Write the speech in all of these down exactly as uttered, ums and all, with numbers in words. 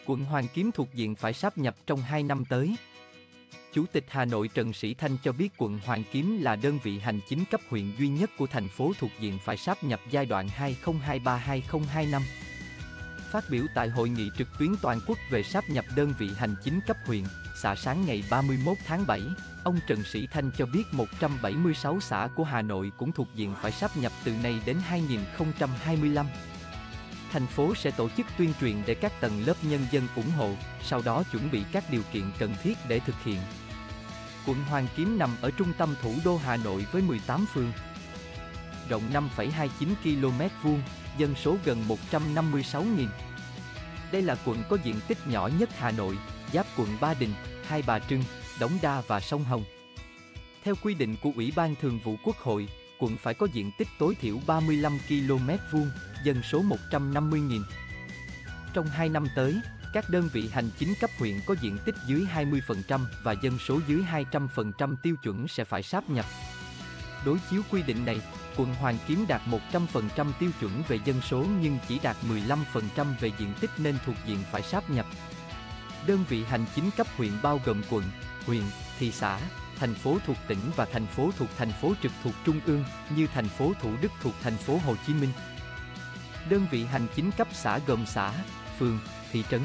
Quận Hoàn Kiếm thuộc diện phải sáp nhập trong hai năm tới. Chủ tịch Hà Nội Trần Sĩ Thanh cho biết quận Hoàn Kiếm là đơn vị hành chính cấp huyện duy nhất của thành phố thuộc diện phải sáp nhập giai đoạn hai nghìn không trăm hai mươi ba đến hai nghìn không trăm hai mươi lăm. Phát biểu tại hội nghị trực tuyến toàn quốc về sáp nhập đơn vị hành chính cấp huyện, xã sáng ngày ba mươi mốt tháng bảy, ông Trần Sĩ Thanh cho biết một trăm bảy mươi sáu xã của Hà Nội cũng thuộc diện phải sáp nhập từ nay đến hai nghìn không trăm hai mươi lăm. Thành phố sẽ tổ chức tuyên truyền để các tầng lớp nhân dân ủng hộ, sau đó chuẩn bị các điều kiện cần thiết để thực hiện. Quận Hoàn Kiếm nằm ở trung tâm thủ đô Hà Nội với mười tám phường, rộng năm phẩy hai mươi chín ki lô mét vuông, dân số gần một trăm năm mươi sáu nghìn. Đây là quận có diện tích nhỏ nhất Hà Nội, giáp quận Ba Đình, Hai Bà Trưng, Đống Đa và sông Hồng. Theo quy định của Ủy ban Thường vụ Quốc hội, quận phải có diện tích tối thiểu ba mươi lăm ki lô mét vuông, dân số một trăm năm mươi nghìn. Trong hai năm tới, các đơn vị hành chính cấp huyện có diện tích dưới hai mươi phần trăm và dân số dưới hai trăm phần trăm tiêu chuẩn sẽ phải sáp nhập. Đối chiếu quy định này, quận Hoàn Kiếm đạt một trăm phần trăm tiêu chuẩn về dân số nhưng chỉ đạt mười lăm phần trăm về diện tích nên thuộc diện phải sáp nhập. Đơn vị hành chính cấp huyện bao gồm quận, huyện, thị xã, thành phố thuộc tỉnh và thành phố thuộc thành phố trực thuộc trung ương như thành phố Thủ Đức thuộc thành phố Hồ Chí Minh. Đơn vị hành chính cấp xã gồm xã, phường, thị trấn.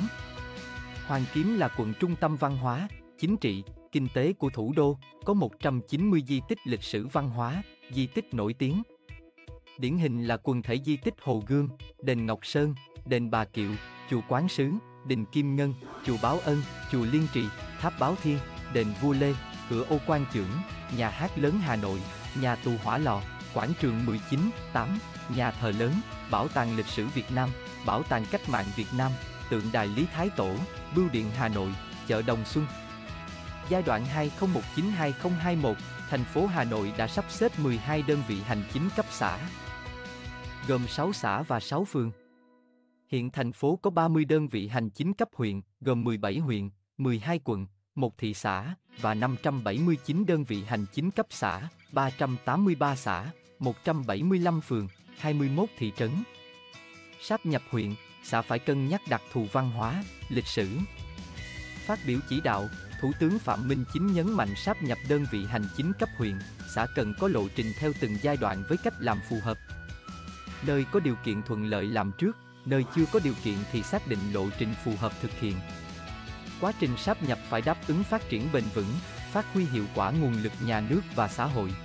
Hoàn Kiếm là quận trung tâm văn hóa, chính trị, kinh tế của thủ đô, có một trăm chín mươi di tích lịch sử văn hóa, di tích nổi tiếng. Điển hình là quần thể di tích Hồ Gươm, đền Ngọc Sơn, đền Bà Kiệu, chùa Quán Sứ, đình Kim Ngân, chùa Báo Ân, chùa Liên Trì, tháp Báo Thiên, đền Vua Lê, cửa ô Quan Chưởng, nhà hát lớn Hà Nội, nhà tù Hỏa Lò, quảng trường mười chín, tám, nhà thờ lớn, bảo tàng lịch sử Việt Nam, bảo tàng cách mạng Việt Nam, tượng đài Lý Thái Tổ, bưu điện Hà Nội, chợ Đồng Xuân. Giai đoạn hai nghìn không trăm mười chín đến hai nghìn không trăm hai mươi mốt, thành phố Hà Nội đã sắp xếp mười hai đơn vị hành chính cấp xã, gồm sáu xã và sáu phường. Hiện thành phố có ba mươi đơn vị hành chính cấp huyện, gồm mười bảy huyện, mười hai quận, một thị xã và năm trăm bảy mươi chín đơn vị hành chính cấp xã, ba trăm tám mươi ba xã, một trăm bảy mươi lăm phường, hai mươi mốt thị trấn. Sáp nhập huyện, xã phải cân nhắc đặc thù văn hóa, lịch sử. Phát biểu chỉ đạo, Thủ tướng Phạm Minh Chính nhấn mạnh sáp nhập đơn vị hành chính cấp huyện, xã cần có lộ trình theo từng giai đoạn với cách làm phù hợp. Nơi có điều kiện thuận lợi làm trước, nơi chưa có điều kiện thì xác định lộ trình phù hợp thực hiện. Quá trình sáp nhập phải đáp ứng phát triển bền vững, phát huy hiệu quả nguồn lực nhà nước và xã hội.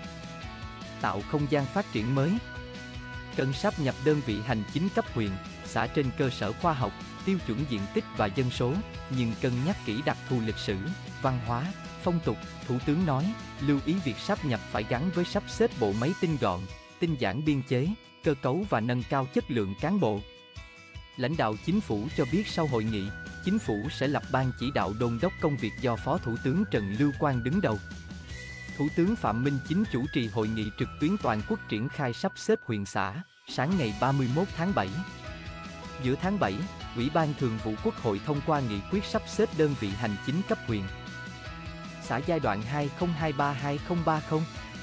Tạo không gian phát triển mới. Cần sáp nhập đơn vị hành chính cấp huyện, xã trên cơ sở khoa học, tiêu chuẩn diện tích và dân số, nhưng cân nhắc kỹ đặc thù lịch sử, văn hóa, phong tục. Thủ tướng nói, lưu ý việc sáp nhập phải gắn với sắp xếp bộ máy tinh gọn, tinh giản biên chế, cơ cấu và nâng cao chất lượng cán bộ. Lãnh đạo chính phủ cho biết sau hội nghị, chính phủ sẽ lập ban chỉ đạo đôn đốc công việc do Phó Thủ tướng Trần Lưu Quang đứng đầu. Thủ tướng Phạm Minh Chính chủ trì hội nghị trực tuyến toàn quốc triển khai sắp xếp huyện xã, sáng ngày ba mươi mốt tháng bảy. Giữa tháng bảy, Ủy ban Thường vụ Quốc hội thông qua nghị quyết sắp xếp đơn vị hành chính cấp huyện, xã giai đoạn hai nghìn không trăm hai mươi ba đến hai nghìn không trăm ba mươi.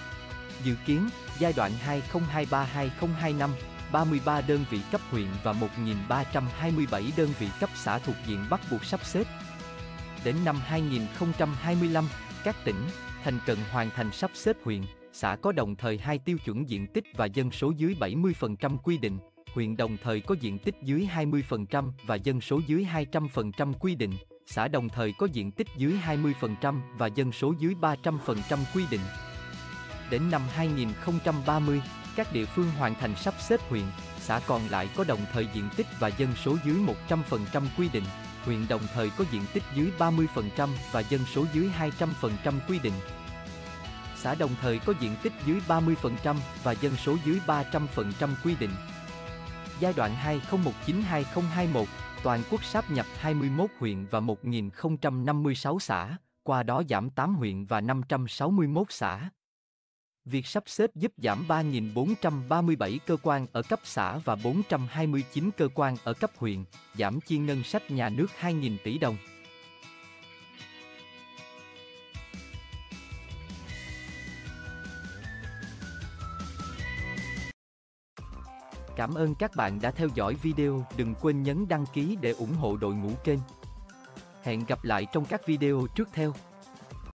Dự kiến, giai đoạn hai nghìn không trăm hai mươi ba đến hai nghìn không trăm hai mươi lăm, ba mươi ba đơn vị cấp huyện và một nghìn ba trăm hai mươi bảy đơn vị cấp xã thuộc diện bắt buộc sắp xếp. Đến năm hai nghìn không trăm hai mươi lăm, các tỉnh, thành cần hoàn thành sắp xếp huyện, xã có đồng thời hai tiêu chuẩn diện tích và dân số dưới bảy mươi phần trăm quy định, huyện đồng thời có diện tích dưới hai mươi phần trăm và dân số dưới hai trăm phần trăm quy định, xã đồng thời có diện tích dưới hai mươi phần trăm và dân số dưới ba trăm phần trăm quy định. Đến năm hai nghìn không trăm ba mươi, các địa phương hoàn thành sắp xếp huyện, xã còn lại có đồng thời diện tích và dân số dưới một trăm phần trăm quy định, huyện đồng thời có diện tích dưới ba mươi phần trăm và dân số dưới hai trăm phần trăm quy định. Xã đồng thời có diện tích dưới ba mươi phần trăm và dân số dưới ba trăm phần trăm quy định. Giai đoạn hai nghìn không trăm mười chín đến hai nghìn không trăm hai mươi mốt, toàn quốc sáp nhập hai mươi mốt huyện và một nghìn không trăm năm mươi sáu xã, qua đó giảm tám huyện và năm trăm sáu mươi mốt xã. Việc sắp xếp giúp giảm ba nghìn bốn trăm ba mươi bảy cơ quan ở cấp xã và bốn trăm hai mươi chín cơ quan ở cấp huyện, giảm chi ngân sách nhà nước hai nghìn tỷ đồng. Cảm ơn các bạn đã theo dõi video, đừng quên nhấn đăng ký để ủng hộ đội ngũ kênh. Hẹn gặp lại trong các video trước theo.